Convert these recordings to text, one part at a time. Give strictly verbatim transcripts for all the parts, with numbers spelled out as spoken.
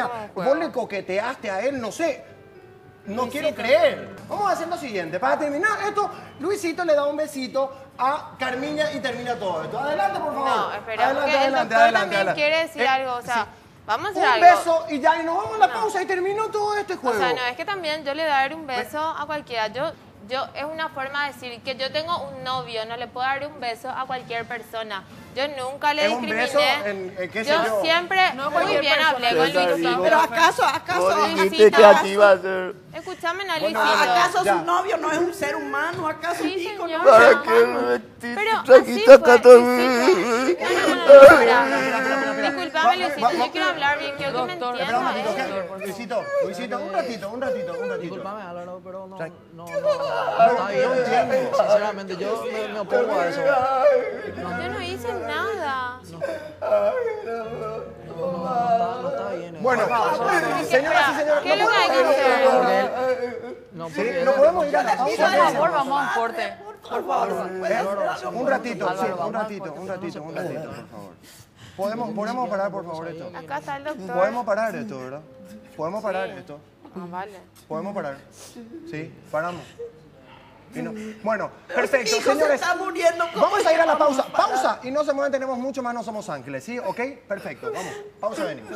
vos le coqueteaste a él, no sé. No Luisito. Quiero creer. Vamos a hacer lo siguiente. Para terminar esto, Luisito le da un besito a Carmiña y termina todo esto. Adelante, por favor. No, espera, adelante, porque adelante, el doctor adelante, también adelante. quiere decir eh, algo, o sea... Sí. Vamos a hacer un algo. beso y ya y nos vamos a la no. pausa y terminó todo este juego. O sea, no, es que también yo le daré un beso a cualquiera. Yo, yo, es una forma de decir que yo tengo un novio, no le puedo dar un beso a cualquier persona. Yo nunca le ¿Es un discriminé. beso en, en qué sé yo, yo? siempre No, muy bien persona. hablé con Luisito. Pero acaso, acaso, dijiste que aquí iba a ser. Escúchame, no, Bueno, Luisito. acaso Ya. su novio no es un ser humano, acaso un Sí, ícono. señor. ¿Para qué Pero metiste así traquita acá fue, también? No, no, no, no, espera. Disculpame, Luisito, va- yo quiero hablar bien, quiero que me Doctor, Espera un entiendas. ratito, ¿qué? Luisito, Luisito, un ratito, un ratito, un ratito. Disculpame, Álvaro, pero no, Tranqui- no, no, no, está bien. Yo entiendo. Sinceramente, yo me, me opongo a eso. Yo no hice nada. No, no, no está, no está bien. eh. Bueno, señoras y señores, ¿Qué es no lo que hay que podemos ir a- hacer? Porque él- no, Sí, porque no él- podemos ir a la Por pausa. favor, vamos a un corte. Por favor, Un ratito, sí, Álvaro, un vamos al ratito, corte, un ratito, un ratito, por favor. ¿Podemos, podemos parar, por favor, esto? Acá está el doctor. Podemos parar esto, ¿verdad? Podemos parar esto. Ah, vale. Podemos parar. Sí, paramos. Y no- Bueno, perfecto, hijo se señores. está muriendo. ¿Cómo Vamos a ir a la pausa. vamos a parar? Pausa y no se mueven, tenemos mucho más, no somos ángeles, ¿sí? ¿Ok? Perfecto, vamos. Pausa, venimos.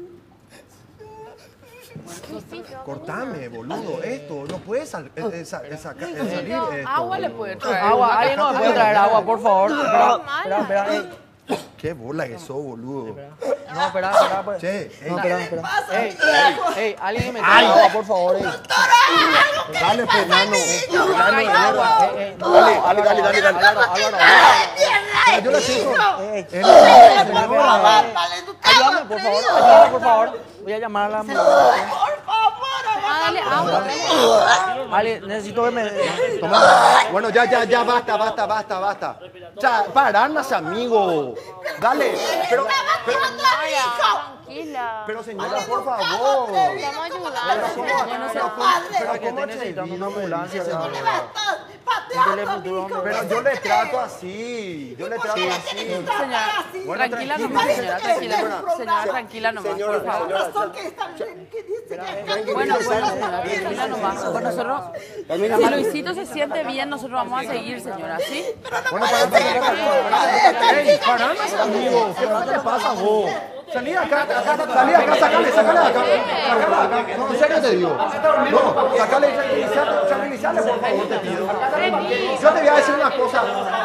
Cortame, boludo, esto. No puede sal- eh, eh, sa- eh, saca- eh, salir esto. Agua le puede traer. Agua, alguien no me puede traer agua, por favor. Espera, espera, espera. eh. Qué bola que sos, boludo. No, espera, espera. Pues. Che, ey, No, espera, espera. pasa? Ey, ey, ey, alguien que me trae agua, por favor. Ey. dale, Fernando. Dale, agua. Ey, ey, no, Dale, Álvaro, dale, dale, dale. Álvaro, Álvaro, Álvaro. Yo le sigo. Ey, ey. Es la Espera, espera, ey. Ayúdame, por favor, ayúdame, por favor. Voy a llamar a la ambulancia. Ah, dale agua, dale. Ale, necesito que me... Toma. Bueno, ya, ya, ya, basta, basta, basta, basta. Ya, paranas, amigo. Dale. Pero, pero, Maya, tranquila. pero señora, por favor. Vamos a ayudar. Pero, Que ¿cómo estoy necesitando una ambulancia, señor. Pateando, Pero yo le trato así. Yo le trato así. Señora, Bueno, tranquila tranquila. nomás, señora, tranquila. Señora, Señora, tranquila nomás, señora, por favor. razón que están que dice que Bueno, bueno, señora, tranquila nomás. Con nosotros, si Luisito se siente bien, nosotros vamos a seguir, señora, ¿sí? Bueno, para, para, para, para. Ey, paranas, amigo. ¿Qué te pasa vos? Salí acá, salí acá, sacale, sacale de acá. Sacale de acá. No, en serio te digo. No, sacale, tranquilizate, tranquilizate, por favor, te pido. Yo te voy a decir una cosa.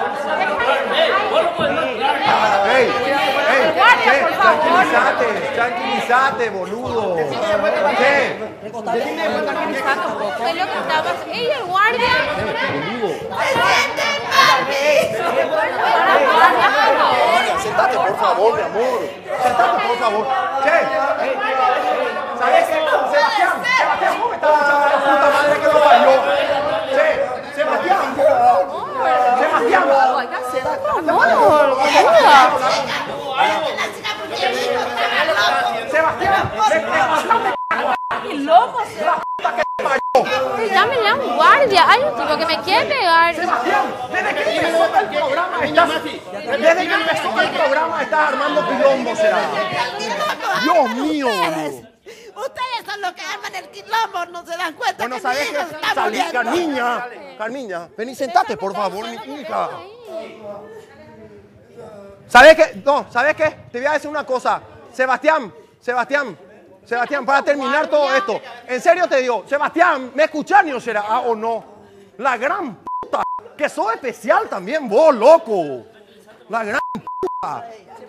Ey, ey, che, tranquilizate, tranquilizate, boludo. ¿Qué? Tranquilizate un poco. Es lo que estaba. ¡Ey, el guardia! Sentate, por favor, mi amor. Sentate, por favor. Che, ¿sabes qué? Sebastián, Sebastián, ¿cómo estás? La puta madre que lo parió. Che, Sebastián. Sebastián. Oiga, se da Sebastián, levántate. y loco, se da. Llámenle a un guardia. Hay un tipo que me quiere pegar. Sebastián, desde que empezó el programa estás... Desde que empezó el programa estás armando quilombo, será. Dios mío, boludo. Ustedes son los que arman el quilombo, no se dan cuenta. Bueno, que ¿sabes mi hijo se qué? está Salí, muriendo. Carmiña. Carmiña, vení, sentate, por favor, mi hija. ¿Sabes qué? No, ¿sabes qué? Te voy a decir una cosa. Sebastián, Sebastián, Sebastián, para terminar todo esto. En serio te digo, Sebastián, ¿me escuchás, ni o será? ¿Ah o no? La gran puta, que sos especial también vos, loco. La gran puta.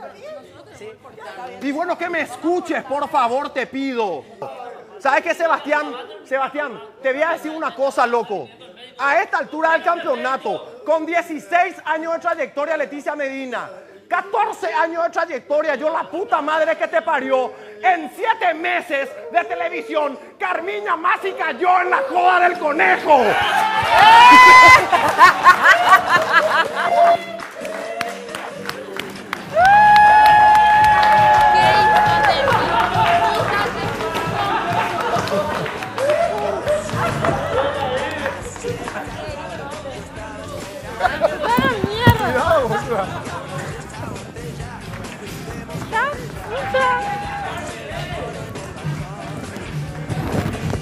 Y bueno, que me escuches, por favor, te pido. ¿Sabes qué, Sebastián? Sebastián, te voy a decir una cosa, loco. A esta altura del campeonato, con dieciséis años de trayectoria, Leticia Medina, catorce años de trayectoria, yo la puta madre que te parió, en siete meses de televisión, Carmiña Masi cayó en la joda del conejo.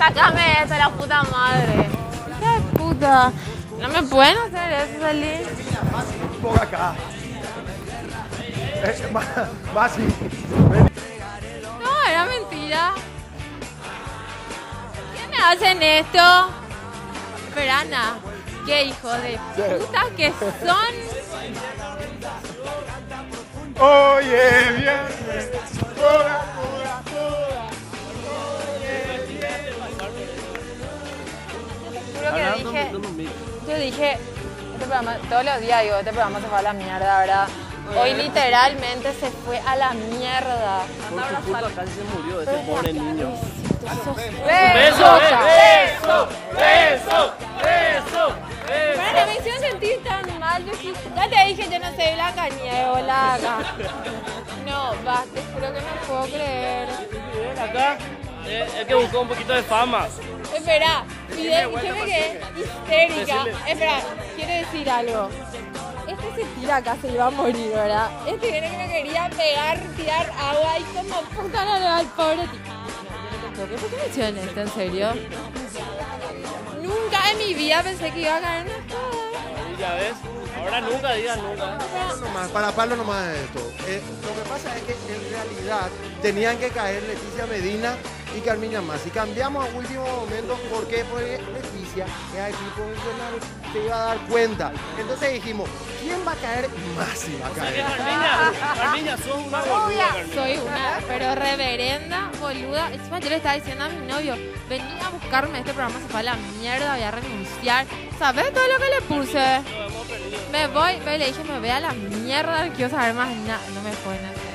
Sácame eso, la puta madre. Hija de puta. No me pueden hacer eso, salir. Un poco acá. Eh, más, más sí. No, era mentira. ¿Qué me hacen esto? Verana. Qué hijos de puta que son. Oye, bien. Toda, toda, toda. Juro que dije, yo dije, este programa, todos los días digo, este programa se fue a la mierda, ¿verdad? Hoy literalmente se fue a la mierda. Por su culpa casi se murió ese pobre niño. ¡Beso! ¡Beso! ¡Beso! ¡Beso! ¡Beso! Pero me hicieron sentir tan mal. Yo sí- ya te dije, yo no soy Blanca Niebla acá. No, va, te juro que no puedo creer. Bien, acá eh, es que buscó un poquito de fama. Espera, y de- yo me quedé histérica. Espera, quiero decir algo. Este se tira acá, se iba a morir, ¿verdad? Este viene que me quería pegar, tirar agua y como puta no le va al pobre tipo. ¿Qué fue que me hicieron esto? ¿En serio? Nunca en mi vida pensé que iba a caer en una espada. Y ya ves, ahora nunca digas nunca. Nomás, para Pablo nomás de esto. Eh, lo que pasa es que en realidad tenían que caer Leticia Medina y Carmiña Más. Si cambiamos a último momento, ¿por qué? Porque Leticia es aquí profesional, se iba a dar cuenta. Entonces dijimos, ¿quién va a caer? Más va a caer. Carmiña, Carmiña, sos una boluda, Carmiña. Soy una, pero reverenda boluda. Encima yo le estaba diciendo a mi novio, vení a buscarme, este programa se fue a la mierda, voy a renunciar. ¿Sabes todo lo que le puse? Me voy, ve, le dije, me voy a la mierda, no quiero saber más nada. No me pueden hacer.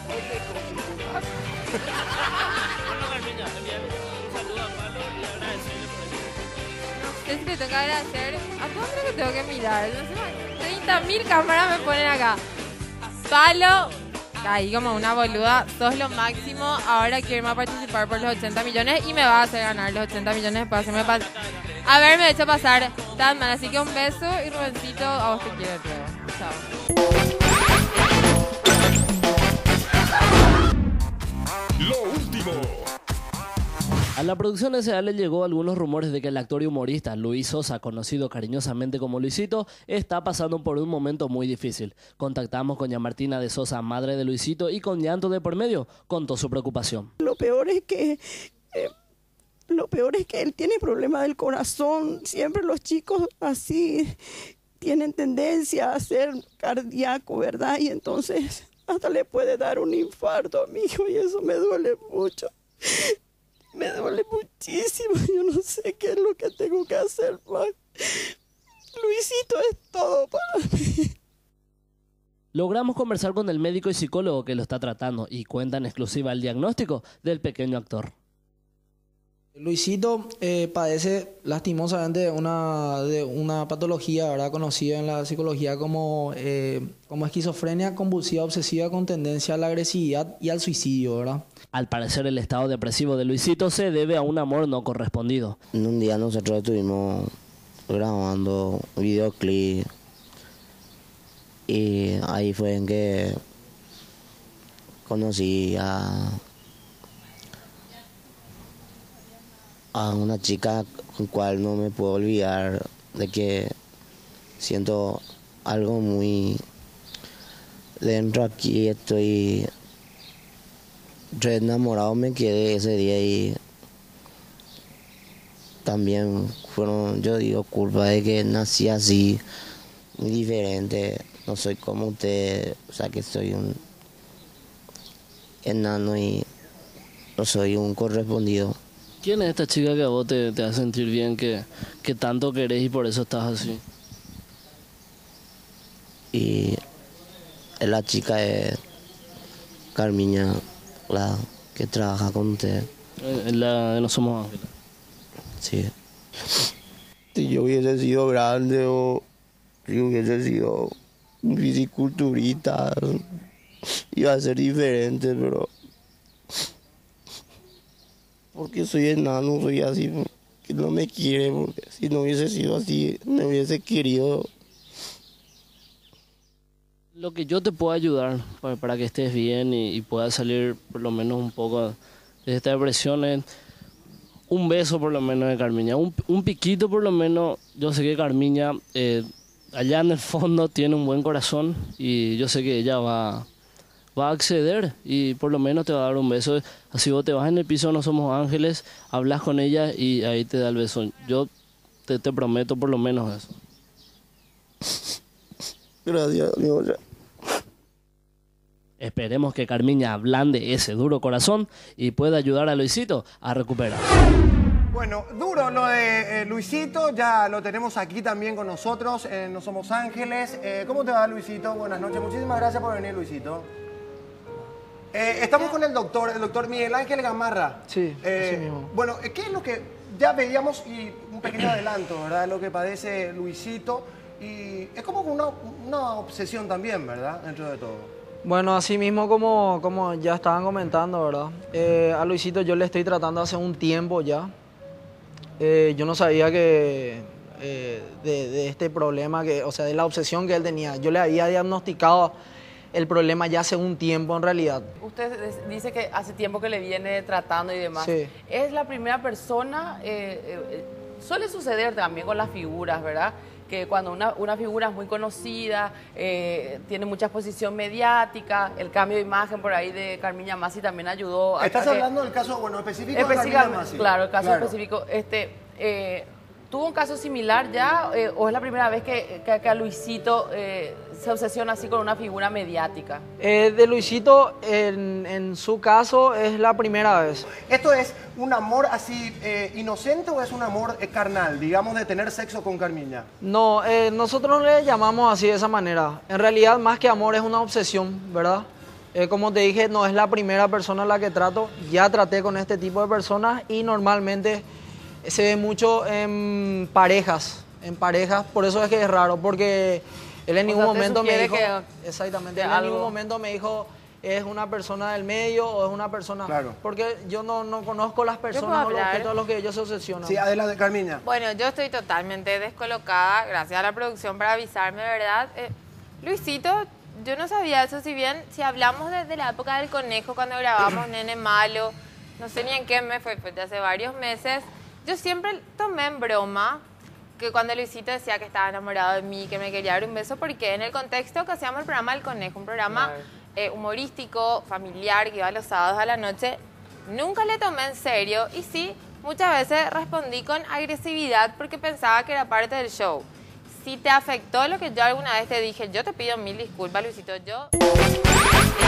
Carmiña, envíame un saludo a Pablo y agradecerle por eso. No sé si le tengo que agradecer. ¿A dónde que tengo que mirar? treinta mil cámaras me ponen acá. Palo, ahí como una boluda, sos lo máximo. Ahora quiero irme a participar por los ochenta millones y me va a hacer ganar los ochenta millones para hacerme pasar. Haberme hecho pasar tan mal. Así que un beso y Rubencito, a vos te quiero luego. Chao. Lo último. A la producción S A le llegó algunos rumores de que el actor y humorista Luis Sosa, conocido cariñosamente como Luisito, está pasando por un momento muy difícil. Contactamos con Martina de Sosa, madre de Luisito, y con llanto de por medio contó su preocupación. Lo peor es que eh, lo peor es que él tiene problemas del corazón. Siempre los chicos así tienen tendencia a ser cardíaco, ¿verdad? Y entonces hasta le puede dar un infarto a mi hijo y eso me duele mucho. Me duele muchísimo. Yo no sé qué es lo que tengo que hacer más. Luisito es todo para mí. Logramos conversar con el médico y psicólogo que lo está tratando y cuenta en exclusiva el diagnóstico del pequeño actor. Luisito eh, padece lastimosamente de una, de una patología, ¿verdad?, conocida en la psicología como, eh, como esquizofrenia convulsiva obsesiva con tendencia a la agresividad y al suicidio, ¿verdad? Al parecer el estado depresivo de Luisito se debe a un amor no correspondido. Un día nosotros estuvimos grabando videoclip y ahí fue en que conocí a, a una chica con cual no me puedo olvidar, de que siento algo muy dentro aquí, estoy re enamorado, me quedé ese día y también fueron, yo digo, culpa de que nací así, muy diferente, no soy como usted, o sea que soy un enano y no soy un correspondido. ¿Quién es esta chica que a vos te, te hace sentir bien, que, que tanto querés y por eso estás así? Y la chica es Carmiña, la que trabaja con usted. Es la de No Somos Ángeles. Sí. Si yo hubiese sido grande o si hubiese sido un fisiculturista, iba a ser diferente, pero porque soy enano, soy así, porque no me quiere, porque si no hubiese sido así, me hubiese querido. Lo que yo te puedo ayudar para, para que estés bien y, y puedas salir por lo menos un poco de esta depresión es un beso por lo menos de Carmiña, un, un piquito por lo menos. Yo sé que Carmiña eh, allá en el fondo tiene un buen corazón y yo sé que ella va, va a acceder y por lo menos te va a dar un beso. Así vos te vas en el piso, no somos ángeles, hablas con ella y ahí te da el beso. Yo te, te prometo por lo menos eso. Gracias, amigo. Esperemos que Carmiña ablande ese duro corazón y pueda ayudar a Luisito a recuperar. Bueno, duro lo de eh, Luisito, ya lo tenemos aquí también con nosotros, eh, No Somos Ángeles. Eh, ¿Cómo te va, Luisito? Buenas noches, muchísimas gracias por venir, Luisito. Eh, estamos con el doctor, el doctor Miguel Ángel Gamarra. Sí, eh, así mismo. Bueno, ¿qué es lo que ya veíamos y un pequeño adelanto, ¿verdad? Lo que padece Luisito y es como una, una obsesión también, ¿verdad? Dentro de todo. Bueno, así mismo como, como ya estaban comentando, ¿verdad? Eh, a Luisito yo le estoy tratando hace un tiempo ya. Eh, yo no sabía que eh, de, de este problema, que, o sea, de la obsesión que él tenía. Yo le había diagnosticado el problema ya hace un tiempo en realidad. Usted dice que hace tiempo que le viene tratando y demás. Sí. Es la primera persona, eh, eh, suele suceder también con las figuras, ¿verdad? Que cuando una, una figura es muy conocida, eh, tiene mucha exposición mediática, el cambio de imagen por ahí de Carmiña Masi también ayudó. A, Estás a hablando del caso, bueno, específico de específicamente, Carmiña Masi. claro, el caso Claro. específico. Este, eh, ¿Tuvo un caso similar ya eh, o es la primera vez que, que, que a Luisito eh, se obsesiona así con una figura mediática? Eh, de Luisito, en, en su caso, es la primera vez. ¿Esto es un amor así eh, inocente o es un amor eh, carnal, digamos, de tener sexo con Carmiña? No, eh, nosotros no le llamamos así de esa manera. En realidad, más que amor, es una obsesión, ¿verdad? Eh, como te dije, no es la primera persona a la que trato. Ya traté con este tipo de personas y normalmente se ve mucho en parejas, en parejas. Por eso es que es raro, porque él en O ningún sea, te momento me sugiere dijo... que- Exactamente, de él en algo. ningún momento me dijo... ¿Es una persona del medio o es una persona...? Claro. Porque yo no, no conozco las puedo personas o los hablar? objetos a los que ellos se obsesionan. Sí, adelante, Carmiña. Bueno, yo estoy totalmente descolocada, gracias a la producción por avisarme, ¿verdad? Eh, Luisito, yo no sabía eso, si bien, si hablamos desde la época del conejo, cuando grabamos Nene Malo, no sé ni en qué mes fue, fue de hace varios meses, yo siempre tomé en broma que cuando Luisito decía que estaba enamorado de mí, que me quería dar un beso, porque en el contexto que hacíamos el programa del conejo, un programa Claro. eh, humorístico, familiar, que iba los sábados a la noche, nunca le tomé en serio y sí, muchas veces respondí con agresividad porque pensaba que era parte del show. Si te afectó lo que yo alguna vez te dije, yo te pido mil disculpas, Luisito, yo...